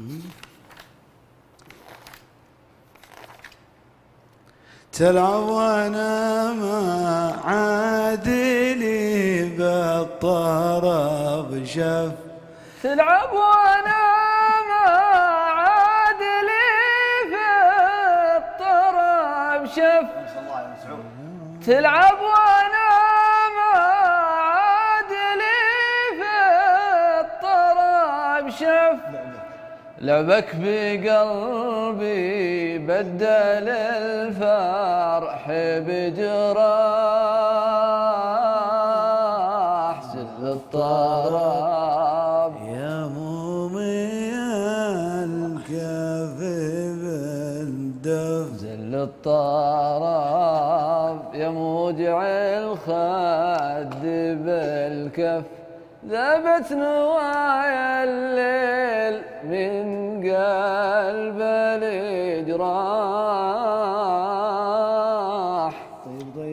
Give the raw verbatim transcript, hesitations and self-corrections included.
تلعب وانا ما عادلي بالطرب شف. تلعب وانا ما عادلي في الطرب شف. تلعب وانا ما عادلي في الطرب شف. لعبك بقلبي بدل الفرح بجراح. زل الطرب يا مومي الكف بالدف. زل الطرب يا موجع الخد بالكف. ذبت نوايا الليل من قلب الإجراح.